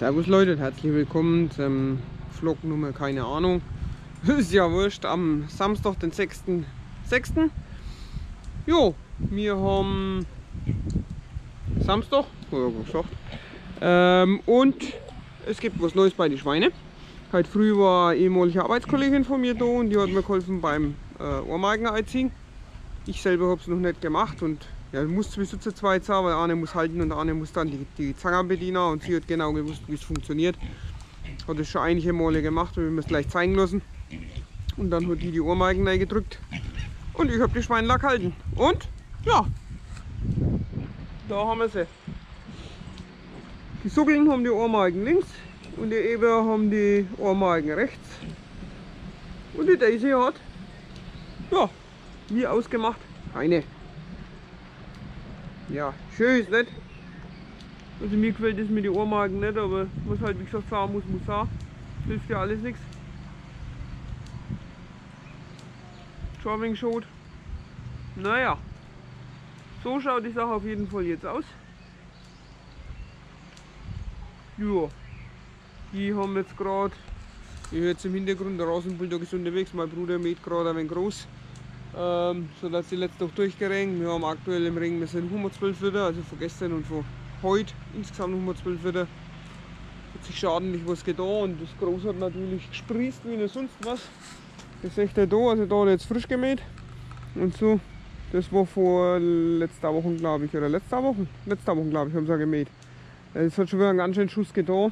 Servus Leute und herzlich willkommen zum Vlog Nummer, keine Ahnung. Ist ja wurscht, am Samstag, den 6.6. Jo, wir haben Samstag, und es gibt was Neues bei den Schweinen. Heute früh war eine ehemalige Arbeitskollegin von mir da und die hat mir geholfen beim Ohrmarken einziehen. Ich selber habe es noch nicht gemacht und ja, muss sowieso zu zweit sein, weil einer muss halten und einer muss dann die Zange bedienen und sie hat genau gewusst, wie es funktioniert. Hat es schon einige Male gemacht und wir haben es gleich zeigen lassen. Und dann hat die Ohrmarken reingedrückt und ich habe die Schweinlack gehalten. Und ja, da haben wir sie. Die Suckeln haben die Ohrmarken links und die Eber haben die Ohrmarken rechts. Und die Daisy hat, ja, wie ausgemacht, eine. Ja, schön ist nicht. Also mir gefällt das mit den Ohrmarken nicht, aber was halt wie gesagt sagen muss, muss sagen. Hilft ja alles nichts. Schon ein wenig schade. Naja, so schaut die Sache auf jeden Fall jetzt aus. Ja, die haben jetzt gerade, ihr hört es im Hintergrund, der Rasenbulldog ist unterwegs, mein Bruder mäht gerade ein wenig groß. So dass die letzte Woche durchgerenkt. Wir haben aktuell im Ring, wir sind 112 Liter, also von gestern und von heute insgesamt 112 Liter. Hat sich schon ordentlich was getan und das Groß hat natürlich gesprießt wie nicht sonst was. Das seht ihr da, also da hat er jetzt frisch gemäht. Und so, das war vor letzter Woche glaube ich, oder letzter Woche glaube ich, haben sie gemäht. Es hat schon wieder einen ganz schönen Schuss getan.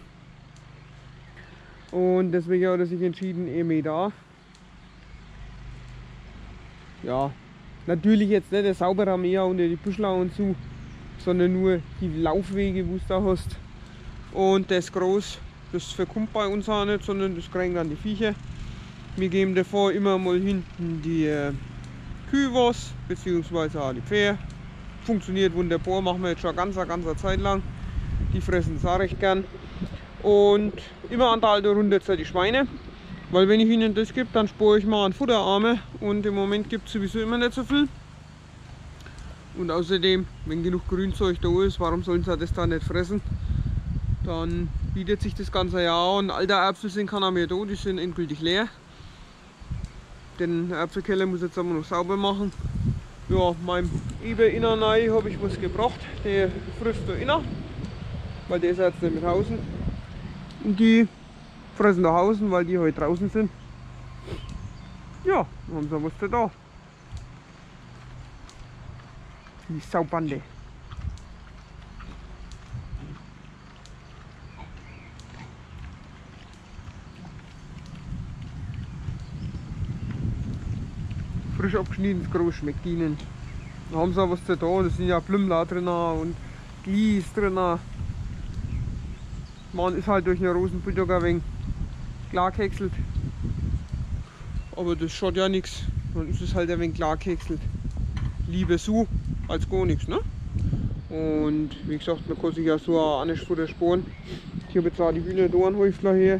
Und deswegen hat er sich entschieden, mäht da. Ja, natürlich jetzt nicht der saubere Meer unter die Büschler und so, sondern nur die Laufwege, wo du da hast. Und das Groß, das verkommt bei uns auch nicht, sondern das kriegen dann die Viecher. Wir geben davor immer mal hinten die Kühe was, beziehungsweise auch die Pferde. Funktioniert wunderbar, machen wir jetzt schon eine ganze Zeit lang. Die fressen es auch recht gern. Und immer an der alten Runde die Schweine. Weil wenn ich ihnen das gebe, dann spare ich mal an Futterarme und im Moment gibt es sowieso immer nicht so viel. Und außerdem, wenn genug Grünzeug da ist, warum sollen sie das dann nicht fressen? Dann bietet sich das ganze Jahr an. Alte Äpfel sind keiner mehr da, die sind endgültig leer. Den Äpfelkeller muss ich jetzt aber noch sauber machen. Ja, meinem Eber-Innernei habe ich was gebracht, der frisst da inner, weil der ist jetzt nicht mit Hausen. Und die fressen da Hausen, weil die heute draußen sind. Ja, dann haben sie was da. Die Saubande. Frisch abgeschnittenes Groß schmeckt ihnen. Dann haben sie auch was da. Da sind ja Blümler drin und Glies drin. Man ist halt durch einen Rosenbulldog ein wenig klar gehäckselt. Aber das schaut ja nichts. Dann ist es halt ein wenig klar gehäckselt. Lieber so als gar nichts, ne? Und wie gesagt, man kann sich ja so auch nicht Futter sparen. Ich habe jetzt auch die Hühner da ein Häufler her.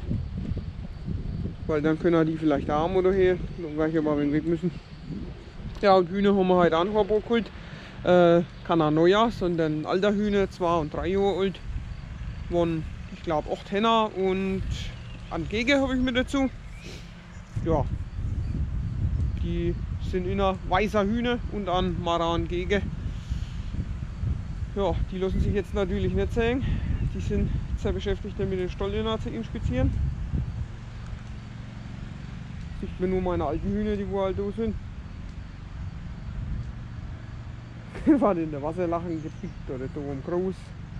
Weil dann können die vielleicht auch mal daher. Dann werde ich aber ein wenig weg müssen. Ja, und Hühner haben wir halt auch noch ein paar geholt. Kein neuer, sondern alter Hühner, 2 und 3 Jahre alt. Waren, ich glaube, 8 Henner und an Gege habe ich mit dazu. Ja, die sind in einer weißer Hühner und an Maran Gege. Ja, die lassen sich jetzt natürlich nicht sehen. Die sind sehr beschäftigt damit, den Stall zu inspizieren. Sieht man nur meine alten Hühner, die wo halt da sind. Die waren in der Wasserlachen gepickt oder da am Groß.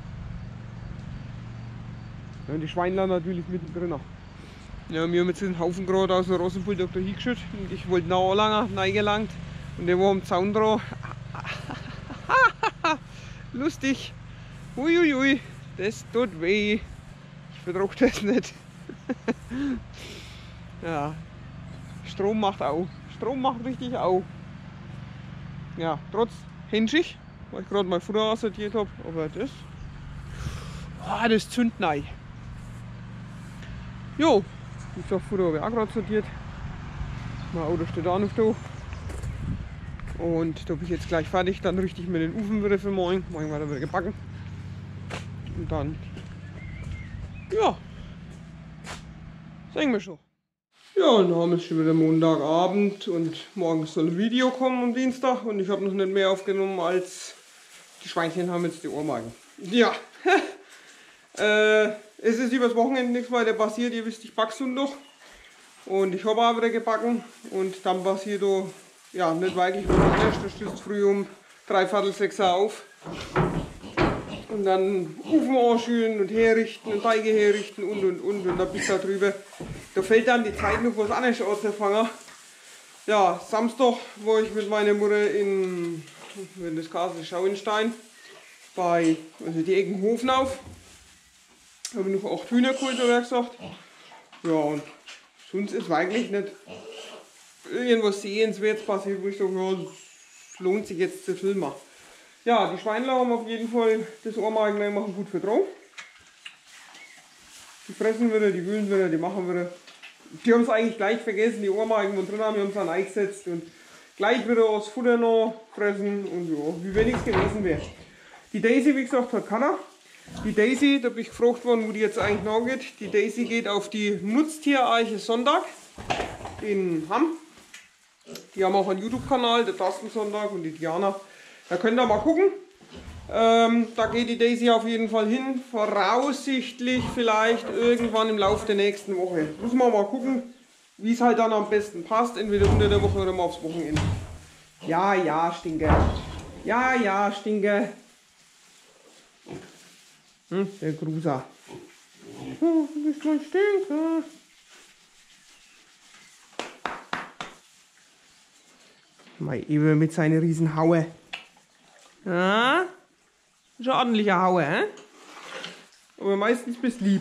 Ja, und die Schweinler natürlich mittendrin. Ja, wir haben jetzt den Haufen gerade aus dem Rosenbulldog da hingeschüttet und ich wollte noch langer reingelangt und der war am Zaun dran. Lustig. Uiuiui, das tut weh. Ich vertrage das nicht. Ja, Strom macht auch. Strom macht richtig auch. Ja, trotz Henschig, weil ich gerade mein Futter aussortiert habe, aber das zündet rein. Jo, wie gesagt, Futter habe ich auch gerade sortiert. Mein Auto steht auch noch da. Und da bin ich jetzt gleich fertig. Dann richte ich mir den Ofen wieder für morgen. Morgen wird er wieder gebacken. Und dann Ja, sehen wir schon. Ja, und dann ist schon wieder Montagabend und morgen soll ein Video kommen am Dienstag und ich habe noch nicht mehr aufgenommen als die Schweinchen haben jetzt die Ohrmarken. Ja, es ist übers Wochenende nichts weiter passiert, ihr wisst, ich back's nun doch. Und ich habe auch wieder gebacken und dann passiert auch, ja, nicht wirklich was anderes. Du stehst früh um 5:45 auf und dann Ofen anschülen und herrichten und Teige herrichten und dann bist du da drüber. Da fällt dann die Zeit noch was anderes anzufangen. Ja, Samstag war ich mit meiner Mutter in das Castle Schauenstein bei die Ecken Hofnauf. Da habe ich noch 8 Hühner geholt, habe ich gesagt. Ja, und sonst ist eigentlich nicht irgendwas sehenswertes passiert, wo ich sage, ja, es lohnt sich jetzt zu filmen. Ja, die Schweinler haben auf jeden Fall das Ohrmarken, machen gut für drauf. Die fressen wieder, die wühlen wieder, die machen wieder. Die haben es eigentlich gleich vergessen, die Ohrmarken und drin haben, die haben es dann eingesetzt und gleich wieder aus Futter noch fressen und ja, wie wenn nichts gewesen wäre. Die Daisy, wie gesagt, hat keiner. Die Daisy, da bin ich gefragt worden, wo die jetzt eigentlich nachgeht. Die Daisy geht auf die Nutztiereiche Sonntag in Hamm. Die haben auch einen YouTube-Kanal, der Tastensonntag und die Diana. Da könnt ihr mal gucken. Da geht die Daisy auf jeden Fall hin. Voraussichtlich vielleicht irgendwann im Laufe der nächsten Woche. Muss man mal gucken, wie es halt dann am besten passt. Entweder unter der Woche oder mal aufs Wochenende. Ja, ja, Stinke. Ja, ja, Stinke. Der Gruser. Oh, du bist mein Stinker. Mal eben mit seiner riesen Haue. Ja, schon ordentlicher Haue, hä? Aber meistens bist lieb.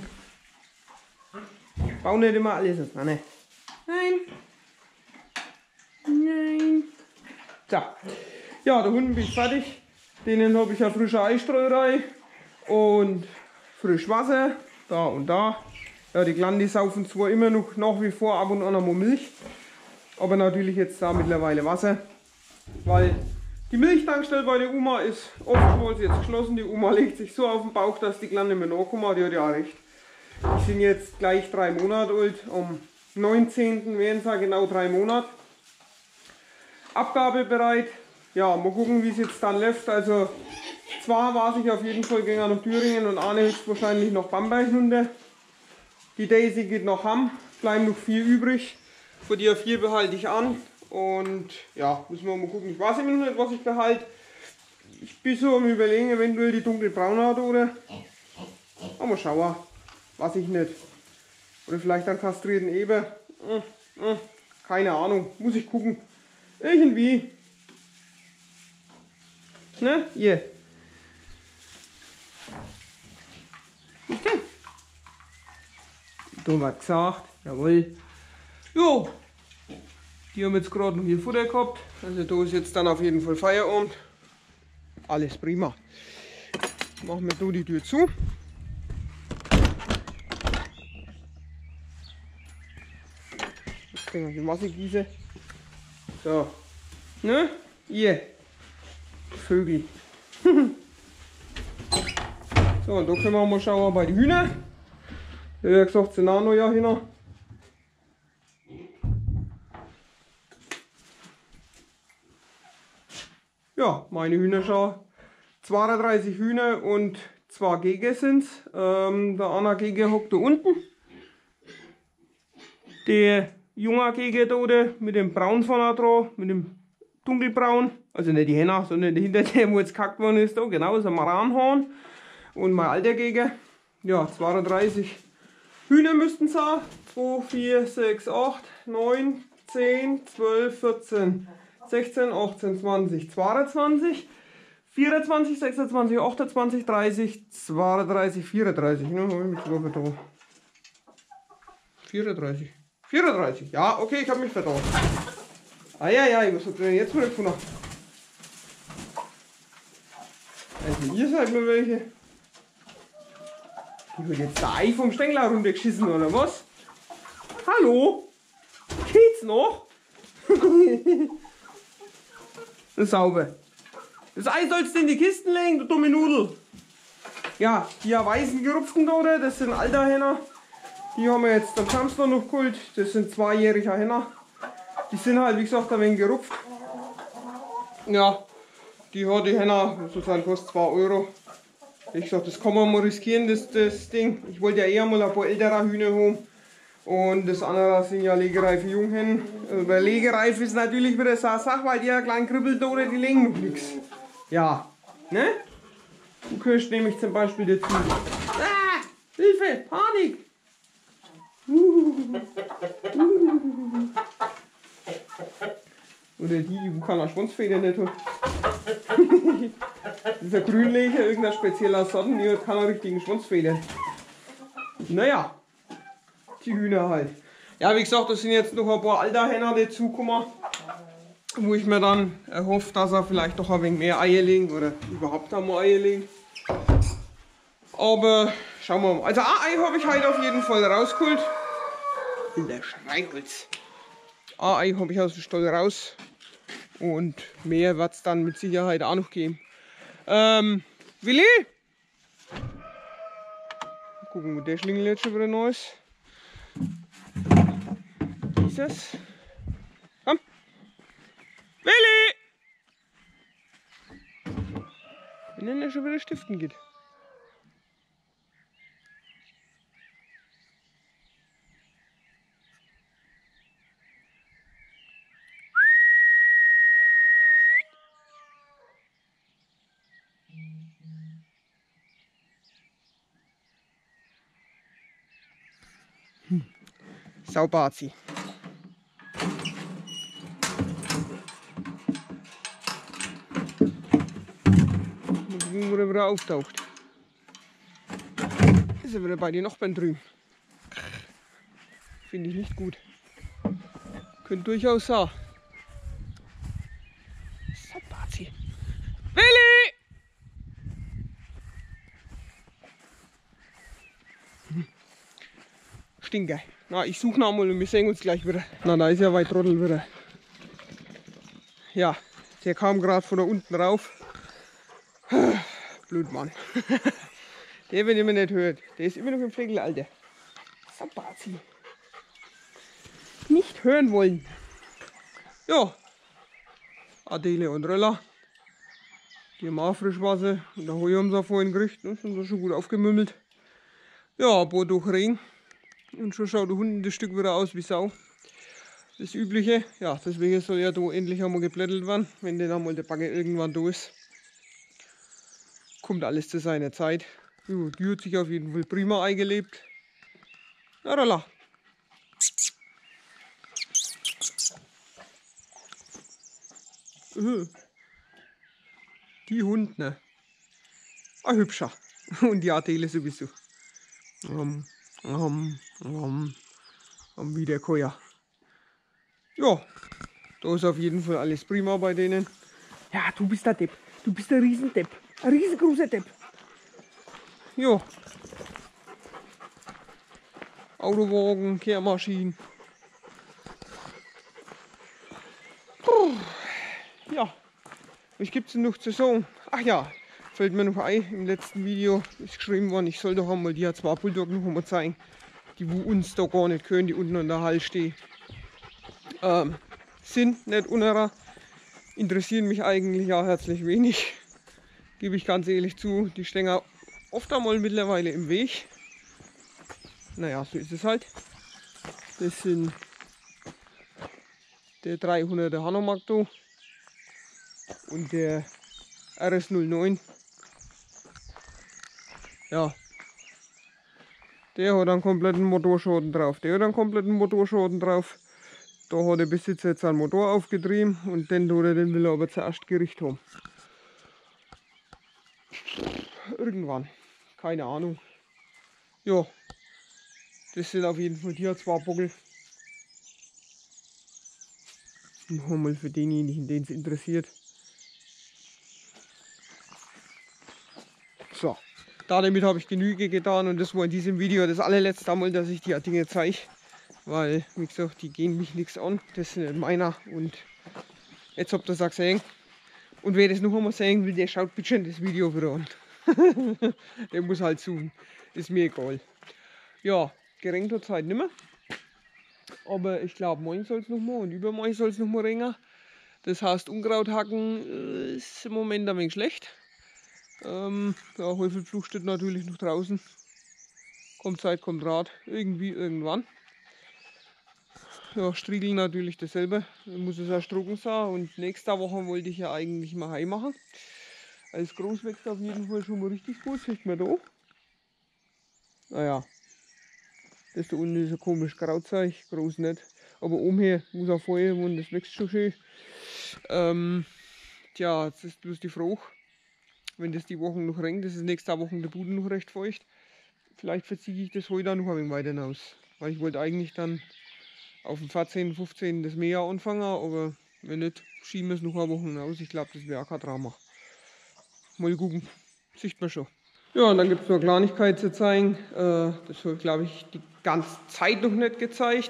Bau nicht immer alles aus, ne? Nein. Nein. So. Ja, der Hund ist fertig. Denen habe ich ja frische Eistreuerei und frisch Wasser. Da und da. Ja, die Kleinen, die saufen zwar immer noch nach wie vor ab und an einmal Milch. Aber natürlich jetzt da mittlerweile Wasser. Weil die Milchtankstelle bei der Oma ist oftmals jetzt geschlossen. Die Oma legt sich so auf den Bauch, dass die Kleinen nicht mehr nachkommen. Die hat ja auch recht. Die sind jetzt gleich 3 Monate alt. Am 19. werden es genau 3 Monate. Abgabebereit. Ja, mal gucken, wie es jetzt dann läuft. Also zwar war ich auf jeden Fall gegangen nach Thüringen und Arne höchstwahrscheinlich nach Bamberg runter. Die Daisy geht nach Hamm. Bleiben noch 4 übrig. Von die 4 behalte ich an. Und ja, müssen wir mal gucken. Ich weiß immer noch nicht, was ich behalte. Ich bin so am Überlegen, eventuell die dunkelbraune hat oder. Aber mal schauen. Weiß ich nicht. Oder vielleicht einen kastrierten Eber. Keine Ahnung. Muss ich gucken. Irgendwie. Ne? Hier. Okay. Du was gesagt. Jawohl. Jo. Die haben jetzt gerade noch hier Futter gehabt. Also da ist jetzt dann auf jeden Fall Feierabend. Alles prima. Machen wir da die Tür zu. Jetzt können wir die Masse gießen. So. Ne? Hier. Vögel. So, und da können wir mal schauen bei den Hühnern. Ich habe ja gesagt, sind auch noch ja hin. Ja, meine Hühnerschau. 32 Hühner und 2 Gege sind es. Der andere Gege hockt da unten. Der junge Gege da mit dem Braun vorne dran, mit dem dunkelbraun. Also nicht die Henna, sondern hinter dem, wo jetzt gekackt worden ist. Da, genau, ist ein Maranhorn. Und mein alter Gege. Ja, 32 Hühner müssten es sein. 2, 4, 6, 8, 9, 10, 12, 14. 16, 18, 20, 22, 24, 26, 28, 30, 32, 34. Ne, habe ich mich sogar vertraut. 34. 34. Ja, okay, ich habe mich vertraut. Ah ja, ja, ich muss jetzt mal gefunden. Also ihr seid mir welche. Die wird jetzt der Ei vom Stängel runtergeschissen, oder was? Hallo? Geht's noch? Sauber. Das Ei sollst du in die Kisten legen, du dumme Nudel. Ja, die weißen gerupften dort, das sind alter Henner. Die haben wir jetzt am Samstag noch geholt. Das sind 2-jährige Henner. Die sind halt, wie gesagt, ein wenig gerupft. Ja, die hat die Henner, sozusagen kostet 2 Euro. Ich gesagt, das kann man mal riskieren, das Ding. Ich wollte ja eher mal ein paar ältere Hühner haben. Und das andere sind ja legereife Junghennen. Bei legereif ist natürlich wieder so eine Sache, weil die ja klein kribbelt oder die legen noch nichts. Ja, ne? Du gehörst nämlich zum Beispiel dazu. Ah, Hilfe, Panik! Oder die keine Schwanzfeder nicht hat. Das ist ein Grünleger, irgendein spezieller Sorten, die hat keine richtigen Schwanzfedern. Naja, die Hühner halt. Ja, wie gesagt, da sind jetzt noch ein paar alter Henner dazugekommen, wo ich mir dann erhoffe, dass er vielleicht noch ein wenig mehr Eier legen oder überhaupt einmal Eier legen. Aber schauen wir mal. Also ein Ei habe ich heute auf jeden Fall rausgeholt. In der Schweinholz. Ein Ei habe ich aus dem Stall raus. Und mehr wird es dann mit Sicherheit auch noch geben. Willi? Mal gucken, wo der Schlingel jetzt schon wieder neu ist. Dieses. Komm! Willi! Wenn er schon wieder stiften geht. Saubazi. Mal gucken, wo der wieder auftaucht. Ist er wieder bei den Nachbarn drüben. Finde ich nicht gut. Könnte durchaus sein. Saubazi. Willi! Stinker. Na, ich suche noch mal und wir sehen uns gleich wieder. Na, da ist ja weit Trottel wieder. Ja, der kam gerade von da unten rauf. Blödmann. Der, wenn ihr mich nicht hört, der ist immer noch im Flegelalter. Saubazi. Nicht hören wollen. Ja, Adele und Röller. Die haben auch Frischwasser. Und der Heu haben sie vorhin gekriegt. Ne? Sind sie schon gut aufgemümmelt. Ja, aber durch Regen. Und schon schaut der Hund das Stück wieder aus wie Sau. Das Übliche. Ja, deswegen soll ja da endlich einmal geblättelt werden, wenn dann einmal der Bagger irgendwann da ist. Kommt alles zu seiner Zeit. Ja, die hat sich auf jeden Fall prima eingelebt. Ja, Rolla. Die Hund, ne? Ein hübscher. Und die Adele sowieso. Wie der Koja. Ja, da ist auf jeden Fall alles prima bei denen. Ja, du bist der Depp. Du bist der Riesendepp. Ein riesengroßer Depp. Ja. Autowagen, Kehrmaschinen. Ja, was gibt es denn noch zu sagen? Ach ja, fällt mir noch ein, im letzten Video ist geschrieben worden, ich soll doch einmal die zwei Bulldog noch einmal zeigen, die wo uns da gar nicht können, die unten an der Hall stehen. Sind nicht unerer, interessieren mich eigentlich auch herzlich wenig, gebe ich ganz ehrlich zu. Die stehen auch oft einmal mittlerweile im Weg. Naja, so ist es halt. Das sind der 300er Hanomag und der RS09. Ja, der hat einen kompletten Motorschaden drauf. Der hat einen kompletten Motorschaden drauf. Da hat der Besitzer jetzt einen Motor aufgetrieben und den will er aber zuerst Gericht haben. Irgendwann. Keine Ahnung. Ja, das sind auf jeden Fall die zwei Buckel. Noch einmal für denjenigen, den es interessiert. So, damit habe ich Genüge getan und das war in diesem Video das allerletzte Mal, dass ich die Dinge zeige. Weil, wie gesagt, die gehen mich nichts an. Das sind nicht meiner und jetzt habt ihr es auch gesehen. Und wer das noch einmal sehen will, der schaut bitte das Video wieder an. Der muss halt suchen. Ist mir egal. Ja, geregnet hat es heute nicht mehr. Aber ich glaube, morgen soll es noch mal und übermorgen soll es noch mal regnen. Das heißt, Unkraut hacken ist im Moment ein wenig schlecht. Ja, Heufelfluch steht natürlich noch draußen. Kommt Zeit, kommt Rat. Irgendwie, irgendwann. Ja, Striegel natürlich dasselbe. Dann muss es erst trocken sein. Und nächste Woche wollte ich ja eigentlich mal Heu machen. Als groß wächst auf jeden Fall schon mal richtig gut. Sieht man da. Naja, das da unten ist ein komisch Krautzeug, groß nicht. Aber oben hier muss auch Feuer und das wächst schon schön. Tja, jetzt ist bloß die Frage, wenn das die Wochen noch regnet, das ist nächste Woche der Boden noch recht feucht. Vielleicht verziehe ich das heute auch noch ein wenig weiter hinaus. Weil ich wollte eigentlich dann auf dem 14., 15. das Meer anfangen, aber wenn nicht, schieben wir es noch eine Woche hinaus. Ich glaube, das wäre auch kein Drama. Mal gucken, sieht man schon. Ja, und dann gibt es noch eine Kleinigkeit zu zeigen. Das habe ich, glaube ich, die ganze Zeit noch nicht gezeigt.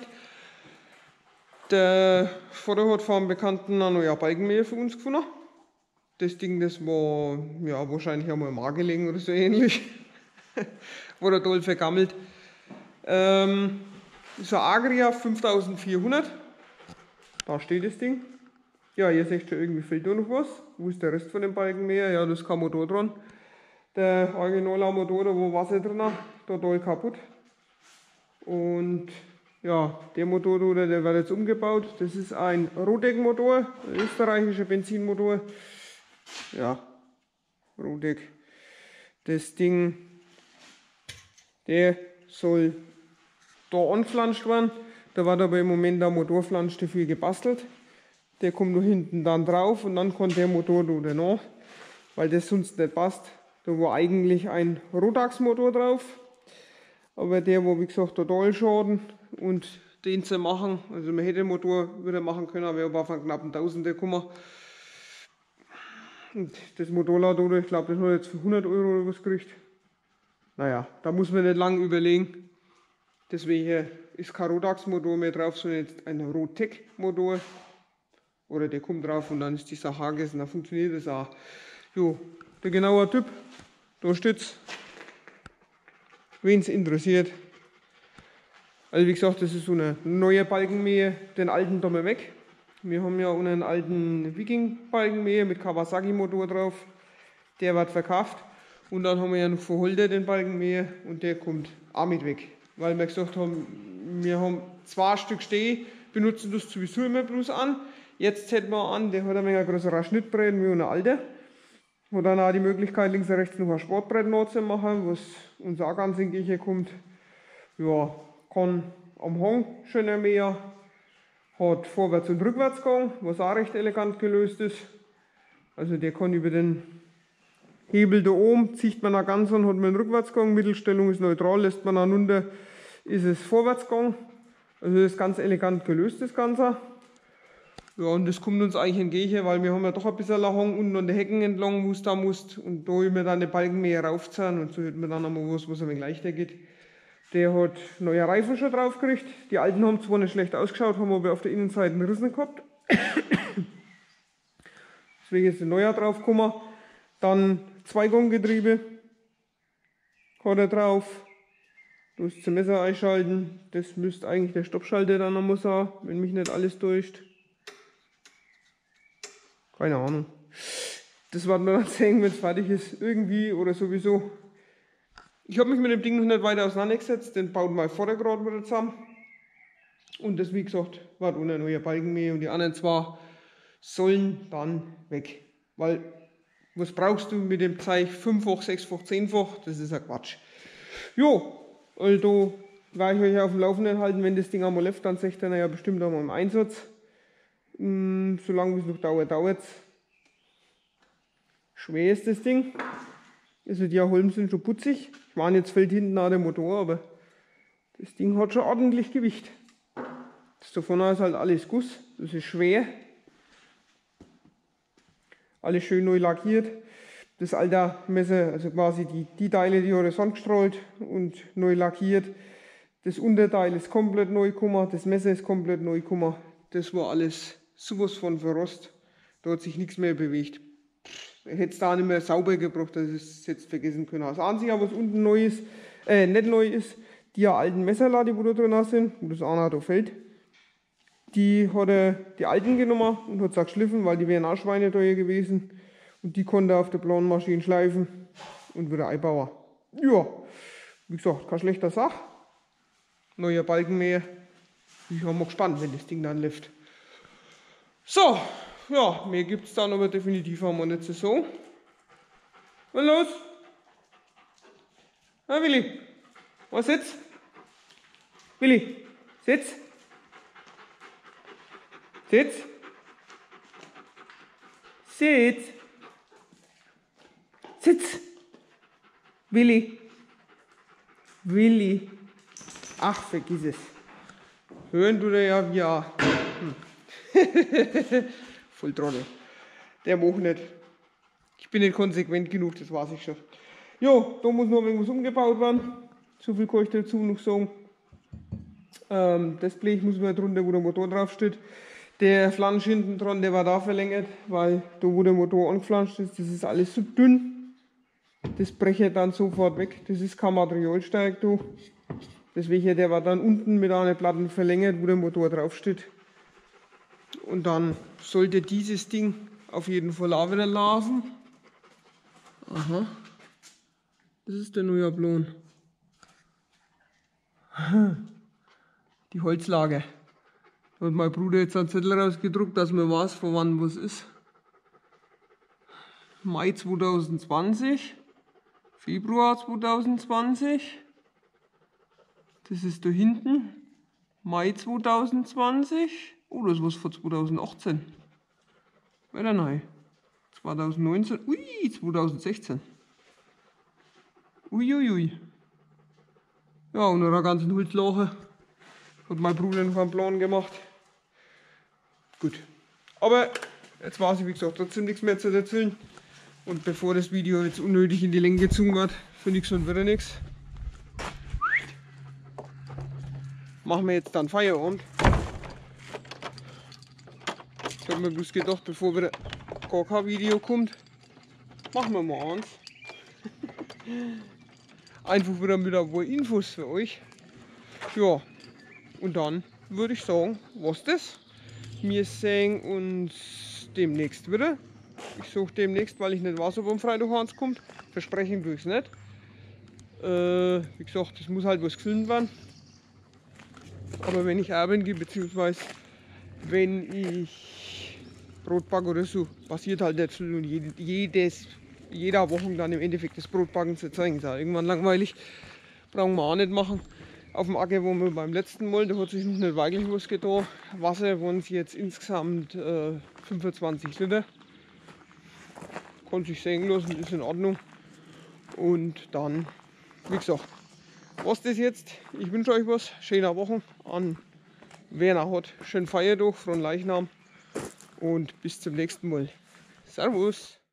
Der Vater hat von einem Bekannten ein neues Balkenmehl für uns gefunden. Das Ding, das war ja, wahrscheinlich einmal im Arm gelegen oder so ähnlich. War total vergammelt. Ist ein Agria 5400. Da steht das Ding. Ja, ihr seht schon, irgendwie fehlt da noch was. Wo ist der Rest von dem Balkenmehl? Ja, das ist kein Motor dran. Der originale Motor, da war Wasser drin, total kaputt. Und ja, der Motor, der wird jetzt umgebaut. Das ist ein Rodec-Motor, ein österreichischer Benzinmotor. Ja, Rodec. Das Ding, der soll da anflanscht werden. Da wird aber im Moment der Motorflansch dafür gebastelt. Der kommt nur hinten dann drauf und dann kommt der Motor da danach, weil das sonst nicht passt. Da war eigentlich ein Rotax-Motor drauf, aber der war wie gesagt total Schaden und den zu machen, also man hätte den Motor wieder machen können, aber er war von knapp 1000 gekommen. Und das Motorrad, ich glaube, das hat jetzt für 100 Euro oder was gekriegt. Naja, da muss man nicht lange überlegen. Deswegen ist kein Rotax-Motor mehr drauf, sondern jetzt ein Rotec-Motor. Oder der kommt drauf und dann ist die Sache gegessen, dann funktioniert das auch. Jo, der genaue Typ, da steht's. Wen es interessiert. Also wie gesagt, das ist so eine neue Balkenmäher, den alten da mal weg. Wir haben ja einen alten Viking-Balkenmäher mit Kawasaki-Motor drauf. Der wird verkauft. Und dann haben wir ja noch von Holder den Balkenmäher und der kommt auch mit weg. Weil wir gesagt haben, wir haben 2 Stück stehen, benutzen das sowieso immer bloß an. Jetzt hätten wir an, der hat ein wenig größerer Schnittbrett wie ein alter. Hat dann auch die Möglichkeit, links und rechts noch ein Sportbrett nachzumachen, was uns auch ganz entgegenkommt. Ja, kann am Hang schöner Mäher, hat Vorwärts- und Rückwärtsgang, was auch recht elegant gelöst ist. Also der kann über den Hebel da oben, zieht man auch ganz an, hat man einen Rückwärtsgang, Mittelstellung ist neutral, lässt man auch runter, ist es Vorwärtsgang. Also das ist ganz elegant gelöst, das Ganze. Ja, und das kommt uns eigentlich entgegen, weil wir haben ja doch ein bisschen Hang unten an den Hecken entlang, wo es da muss. Und da immer dann den Balken mehr raufziehen und so hätten wir dann einmal was ein wenig leichter geht. Der hat neue Reifen schon drauf gekriegt. Die alten haben zwar nicht schlecht ausgeschaut, haben aber auf der Innenseite einen Rissen gehabt. Deswegen ist ein neuer drauf gekommen. Dann Zweiganggetriebe hat er drauf. Du hast zum Messer einschalten. Das müsste eigentlich der Stoppschalter dann noch sein, wenn mich nicht alles täuscht. Keine Ahnung. Das werden wir dann sehen, wenn es fertig ist. Irgendwie oder sowieso. Ich habe mich mit dem Ding noch nicht weiter auseinandergesetzt. Den baut mein Vater gerade wieder zusammen. Und das, wie gesagt, war ohne neue Balkenmäher. Und die anderen 2 sollen dann weg. Weil, was brauchst du mit dem Zeug 5-fach, 6-fach, 10-fach? Das ist ja Quatsch. Jo, also werde ich euch auf dem Laufenden halten. Wenn das Ding einmal läuft, dann seht ihr ja bestimmt einmal im Einsatz. Solange es noch dauert, dauert es. Schwer ist das Ding. Also die Holmen sind schon putzig. Ich meine, jetzt fällt hinten auch der Motor, aber das Ding hat schon ordentlich Gewicht. Das da vorne ist halt alles Guss. Das ist schwer. Alles schön neu lackiert. Das alte Messer, also quasi die Teile, die horizont gestrahlt und neu lackiert. Das Unterteil ist komplett neu gekommen. Das Messer ist komplett neu gekommen. Das war alles sowas von verrost. Da hat sich nichts mehr bewegt. Ich hätte es da nicht mehr sauber gebracht, dass ich es jetzt vergessen können. Das Einzige, was unten neu ist, nicht neu ist, die alten Messerlatte, die da drin sind, wo das einer da fällt, die hat er die alten genommen und hat es auch geschliffen, weil die wären auch schweineteuer gewesen. Und die konnte er auf der Planmaschine schleifen und wieder einbauen. Ja, wie gesagt, keine schlechte Sache. Neuer Balken mehr. Ich bin mal gespannt, wenn das Ding dann läuft. So, ja, mehr gibt es dann aber definitiv auch mal nicht so. Was los? Na Willi, was jetzt? Willi, sitz. Sitz. Sitz. Sitz. Willi. Willi. Ach, vergiss es. Hören du da ja wie ein voll Trottel. Der macht nicht. Ich bin nicht konsequent genug, das weiß ich schon. Jo, da muss noch irgendwas umgebaut werden. So viel kann ich dazu noch sagen. Das Blech muss man drunter, wo der Motor drauf steht. Der Flansch hinten dran, der war da verlängert, weil da wo der Motor angeflanscht ist, das ist alles so dünn. Das breche dann sofort weg. Das ist kein Materialsteig da. Deswegen, der war dann unten mit einer Platte verlängert, wo der Motor drauf steht. Und dann sollte dieses Ding auf jeden Fall auch wieder laufen. Aha. Das ist der neue Plan. Die Holzlage. Da hat mein Bruder jetzt einen Zettel rausgedruckt, dass man weiß, von wann was ist. Mai 2020, Februar 2020. Das ist da hinten. Mai 2020. Oh, das ist was von 2018. Weiter neu. 2019. Ui, 2016. Uiuiui. Ja, und noch eine ganze Holzlache. Hat mein Bruder noch einen Plan gemacht. Gut. Aber jetzt weiß ich, wie gesagt, trotzdem nichts mehr zu erzählen. Und bevor das Video jetzt unnötig in die Länge gezogen wird, für nichts und wieder nichts, machen wir jetzt dann Feierabend. Ich habe mir bloß gedacht, bevor wieder gar kein Video kommt, machen wir mal eins. Einfach wieder mit ein paar Infos für euch. Ja, und dann würde ich sagen, was das. Wir sehen uns demnächst wieder. Ich suche demnächst, weil ich nicht weiß, ob am Freitag eins kommt. Versprechen tue ich es nicht. Wie gesagt, das muss halt was gefilmt werden. Aber wenn ich arbeiten gehe, beziehungsweise wenn ich Brot backe oder so, passiert halt nicht viel. Und jeder Woche dann im Endeffekt das Brotbacken zu zeigen. Ist auch irgendwann langweilig. Brauchen wir auch nicht machen. Auf dem Acker, wo wir beim letzten Mal, da hat sich noch nicht wirklich was getan. Wasser waren es jetzt insgesamt 25 Liter. Kann sich sehen lassen, ist in Ordnung. Und dann, wie gesagt, was das jetzt. Ich wünsche euch was. Schöne Woche an wer noch hat. Schönen Feiertag, frohen Leichnam und bis zum nächsten Mal. Servus.